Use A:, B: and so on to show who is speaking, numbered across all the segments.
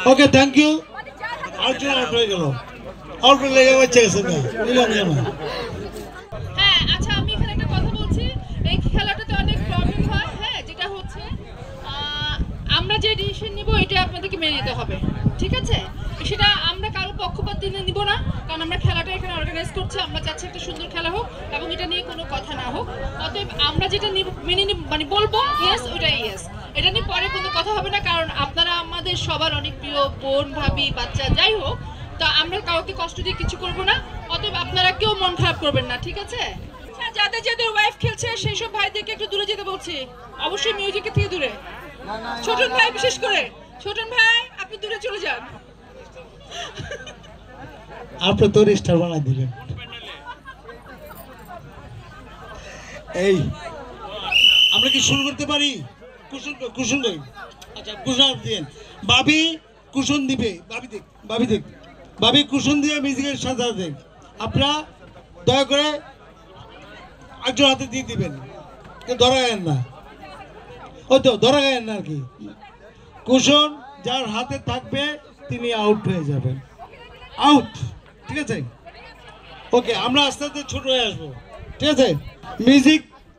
A: Okay thank you Arjun out হয়ে গেল out লেগে গেছে নিলাম না
B: হ্যাঁ আচ্ছা আমি এখানে একটা কথা বলছি এই খেলাটাতে অনেক প্রবলেম হয় হ্যাঁ যেটা হচ্ছে আমরা যে ডিসিশন নিব এটা আপনাদেরকে মেনে নিতে হবে ঠিক আছে সেটা আমরা কারো পক্ষপাত নিব না কারণ আমরা খেলাটা এখানে অর্গানাইজ করছি আমরা চাচ্ছি একটা সুন্দর খেলা হোক এবং এটা নিয়ে কোনো কথা না হোক অতএব আমরা যেটা মেনে মানে বলবো ইয়েস ওইটাই ইয়েস এটা নিয়ে পরে কোনো কথা হবে না কারণ আপনারা আমাদের সবার অনেক প্রিয় বোন ভাবি বাচ্চা যাই হোক তো আমরা কাউকে কষ্ট দিয়ে কিছু করব না অতএব আপনারা কেউ মন খারাপ করবেন না ঠিক আছে যাদের যাদের ওয়াইফ খেলছে সেই সব ভাইদেরকে একটু দূরে যেতে বলছি অবশ্যই মিউজিকের থেকে দূরে ছোটন ভাই বিশেষ করে ছোটন ভাই আপনি দূরে চলে যান
A: আপনি তো রেস্টার বানাই দিলেন এই আমরা কি শুরু করতে পারি কুশন ভাই আচ্ছা কুশন দিন ভাবি কুশন দিবে ভাবি কুশন দিয়ে মিউজিকের সাথে দেন আপনারা দয়া করে একজন হাতে দিয়ে দিবেন ধরা গেন না ওই তো ধরা গেন না আর কি কুশন যার হাতে থাকবে তিনি আউট হয়ে যাবেন আউট ঠিক আছে ওকে আমরা আস্তে আস্তে ছোট হয়ে আসবো ঠিক আছে music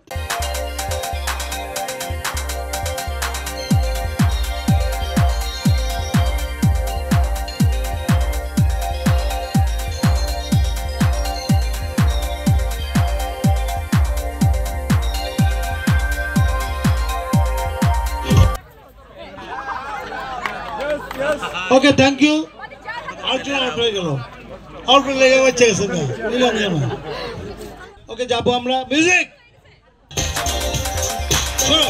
A: okay thank you Arjun out হয়ে গেল আউট লেগে গেছে নিলাম না ওকে যাবো আমরা মিউজিক শোনো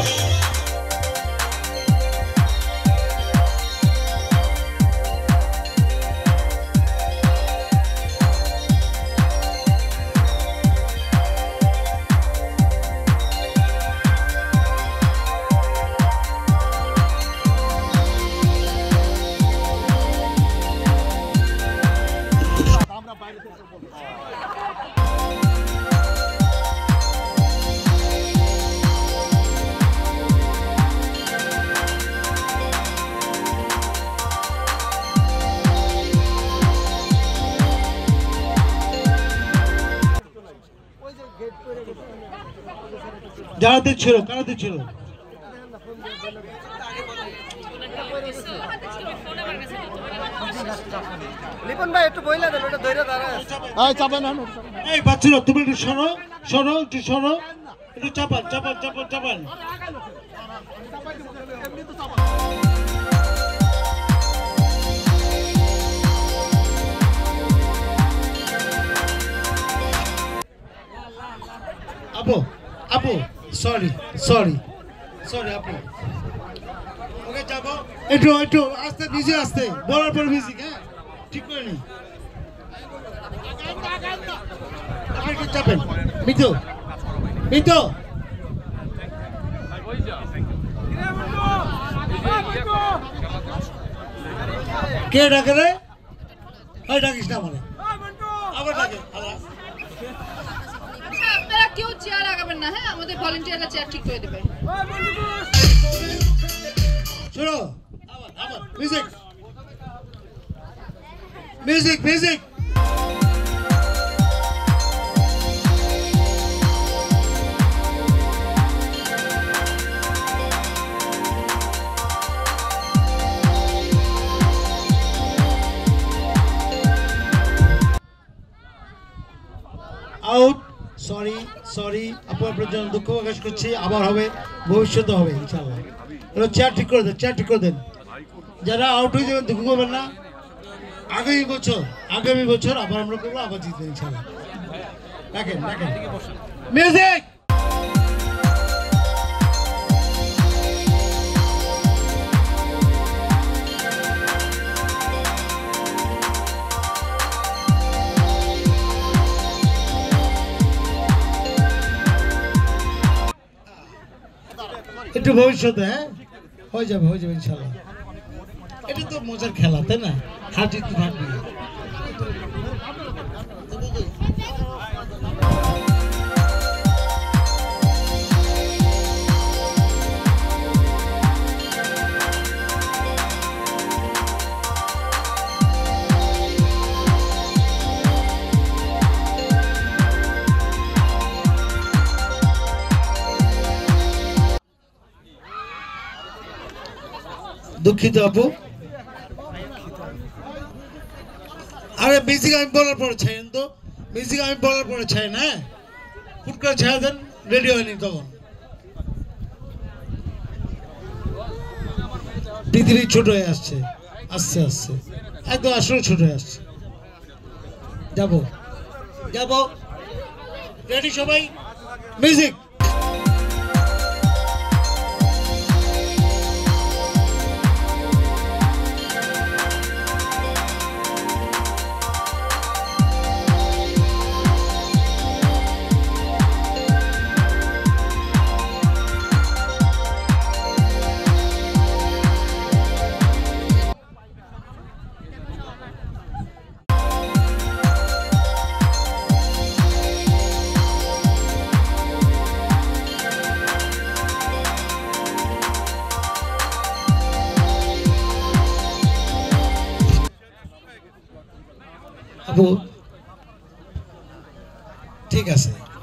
A: যারাতে ছিল কারাতে ছিল
C: লিপন ভাই একটু বইলা দেন ওটা ধরে দাঁড়ায় এই চাপেন না
A: এই বাচ্চা তুমি একটু শোনো একটু শোনো একটু চাপান আপু সরি আপু ওকে যাবো একটু আস্তে নিজে আস্তে বলার পর মিউজিক হ্যাঁ ঠিক করে নি একটু চাপেন মিতু কে ডাকে রে ডাকিস না মানে আবার ডাকে
B: আপনারা কেউ চেয়ার লাগাবেন না হ্যাঁ আমাদের ভলান্টিয়াররা চেয়ার ঠিক করে দেবে
A: শোনো আবার মিউজিক আউট সরি আপু আপনার জন্য দুঃখ প্রকাশ করছি আবার হবে ভবিষ্যতে হবে ইনশাআল্লাহ চেয়ার ঠিক করে দেন যারা আউট হয়ে যাবেন দুঃখ করবেন না আগামী বছর আবার আমরা করবো আবার জিতবো ইনশাআল্লাহ দেখেন মিউজিক একটু ভবিষ্যতে হ্যাঁ হয়ে যাবে ইনশাআল্লাহ এটা তো মজার খেলা তাই না হার জিত থাকবে দুঃখিত আপু। আরে মিউজিক আমি বলার পরে ছাড়েন তো, মিউজিক আমি বলার পরে ছাড়েন। হ্যাঁ, ফুট করে ছাড়া দেন, রেডি হয়নি তখন। পৃথিবী ছোট হয়ে আসছে, আস্তে আস্তে একদম আসলে ছোট হয়ে আসছে। যাবো যাবো, রেডি সবাই, মিউজিক। আপু ঠিক আছে।